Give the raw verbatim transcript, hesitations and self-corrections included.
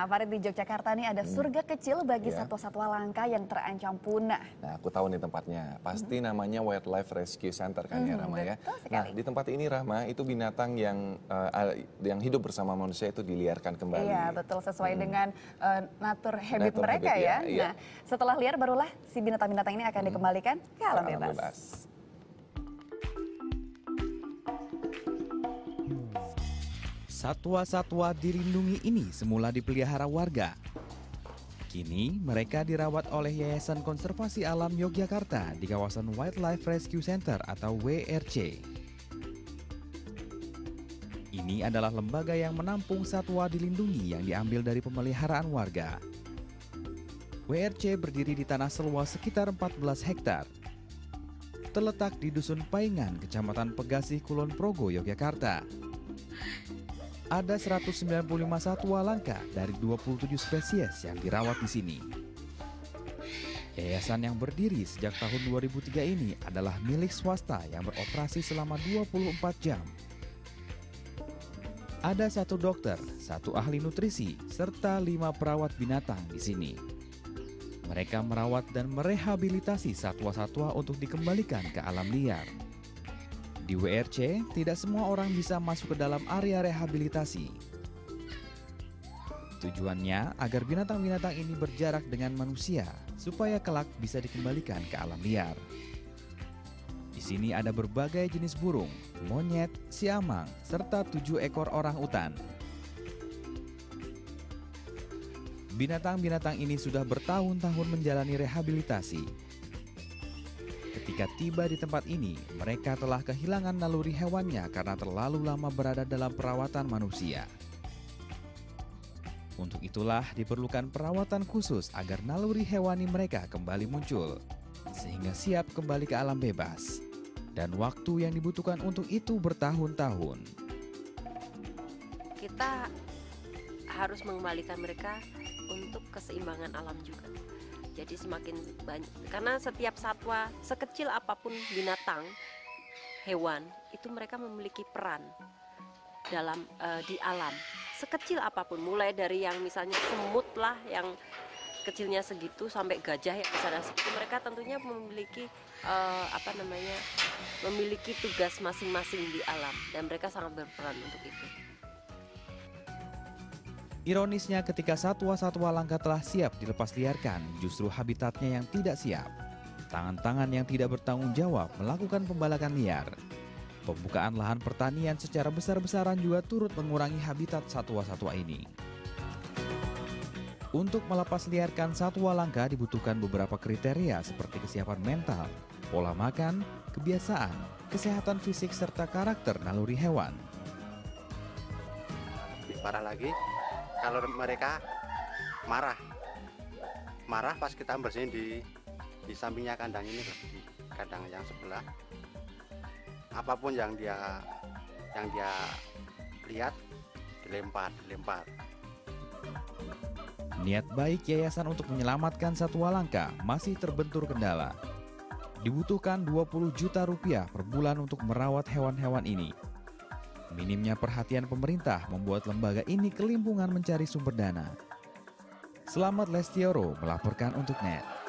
Nah, Farid, di Yogyakarta nih ada surga kecil bagi Iya. satwa-satwa langka yang terancam punah. Nah, aku tahu nih tempatnya. Pasti namanya Wildlife Rescue Center kan ya, Mhm, Rama ya. betul sekali. Nah, di tempat ini Rama, itu binatang yang eh, yang hidup bersama manusia itu diliarkan kembali. Iya, betul, sesuai dengan uh, natur habit Natur mereka habit, ya. ya, iya. Nah, setelah liar barulah si binatang-binatang ini akan dikembalikan ke alam Alam bebas. bebas. Satwa-satwa dilindungi ini semula dipelihara warga. Kini mereka dirawat oleh Yayasan Konservasi Alam Yogyakarta di kawasan Wildlife Rescue Center atau W R C. Ini adalah lembaga yang menampung satwa dilindungi yang diambil dari pemeliharaan warga. W R C berdiri di tanah seluas sekitar empat belas hektar. Terletak di Dusun Paingan, Kecamatan Pegasih, Kulon Progo, Yogyakarta. Ada seratus sembilan puluh lima satwa langka dari dua puluh tujuh spesies yang dirawat di sini. Yayasan yang berdiri sejak tahun dua ribu tiga ini adalah milik swasta yang beroperasi selama dua puluh empat jam. Ada satu dokter, satu ahli nutrisi, serta lima perawat binatang di sini. Mereka merawat dan merehabilitasi satwa-satwa untuk dikembalikan ke alam liar. Di W R C, tidak semua orang bisa masuk ke dalam area rehabilitasi. Tujuannya agar binatang-binatang ini berjarak dengan manusia, supaya kelak bisa dikembalikan ke alam liar. Di sini ada berbagai jenis burung, monyet, siamang, serta tujuh ekor orang utan. Binatang-binatang ini sudah bertahun-tahun menjalani rehabilitasi. Ketika tiba di tempat ini, mereka telah kehilangan naluri hewannya karena terlalu lama berada dalam perawatan manusia. Untuk itulah diperlukan perawatan khusus agar naluri hewani mereka kembali muncul, sehingga siap kembali ke alam bebas. Dan waktu yang dibutuhkan untuk itu bertahun-tahun. Kita harus mengembalikan mereka untuk keseimbangan alam juga. Jadi semakin banyak, karena setiap satwa, sekecil apapun binatang, hewan, itu mereka memiliki peran dalam uh, di alam. Sekecil apapun, mulai dari yang misalnya semut lah, yang kecilnya segitu, sampai gajah yang besarnya segitu, mereka tentunya memiliki uh, apa namanya, memiliki tugas masing-masing di alam, dan mereka sangat berperan untuk itu. Ironisnya ketika satwa-satwa langka telah siap dilepas liarkan, justru habitatnya yang tidak siap. Tangan-tangan yang tidak bertanggung jawab melakukan pembalakan liar. Pembukaan lahan pertanian secara besar-besaran juga turut mengurangi habitat satwa-satwa ini. Untuk melepas liarkan satwa langka dibutuhkan beberapa kriteria seperti kesiapan mental, pola makan, kebiasaan, kesehatan fisik, serta karakter naluri hewan. Lebih parah lagi, kalau mereka marah, marah pas kita bersihin di di sampingnya kandang ini, di kandang yang sebelah, apapun yang dia yang dia lihat dilempar, dilempar. Niat baik yayasan untuk menyelamatkan satwa langka masih terbentur kendala. Dibutuhkan dua puluh juta rupiah per bulan untuk merawat hewan-hewan ini. Minimnya perhatian pemerintah membuat lembaga ini kelimpungan mencari sumber dana. Selamat Lestioro melaporkan untuk N E T.